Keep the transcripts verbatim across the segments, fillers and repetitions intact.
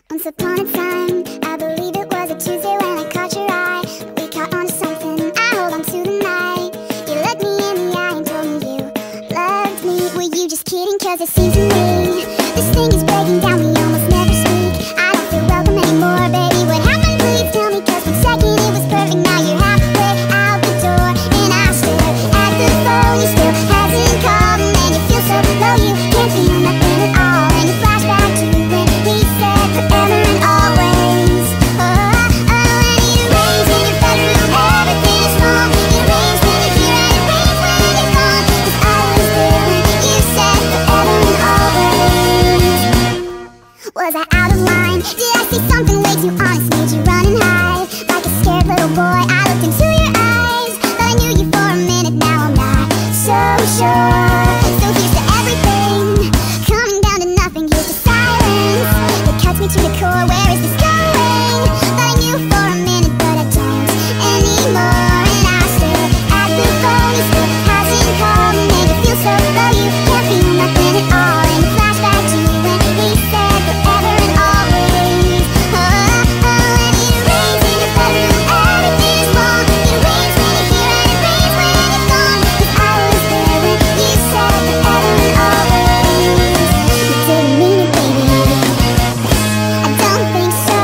Once upon a time, I believe it was a Tuesday when I caught your eye. We caught on to something, I hold on to the night. You looked me in the eye and told me you loved me. Were you just kidding? Cause it seems to me this thing is breaking down, we almost never speak. I don't feel welcome anymore, baby, what happened? Please tell me, cause one second it was perfect, now you're halfway out the door. And I stare at the phone, you still hasn't called. And then you feel so low, you can't feel nothing at all. And you flash back to when we said forever and always. Oh, oh, and it rains in your bedroom, everything is wrong. It rains when you're here and it rains when you're gone. Cause I was there when you said forever and always. Was I out of line? Did I say something way too honest? Made you run and hide like a scared little boy. I looked into your eyes, thought I knew you for a minute. Now I'm not so sure. So here's to everything, coming down to nothing. Here's to silence that cuts me to the core. Where is this going? Thought I knew for a minute, but I don't anymore. And I stare at the phone, you still hasn't called. And then you feel so low, you can't feel nothing at all. And you flash back to when we said forever and always. Oh, oh, and it rains in your bedroom, everything is wrong. It rains when you're here and it rains when you're gone. Cause I was there when you said forever and always. You didn't mean it, baby, I don't think so.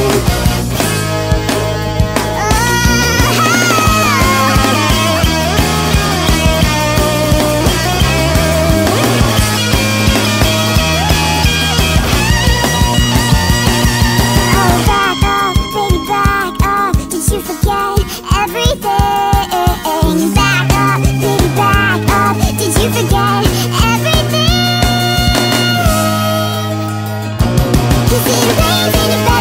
Oh, back off, baby, back off. Did you forget everything? Back off, baby, back off. Did you forget everything? Cause it rains in your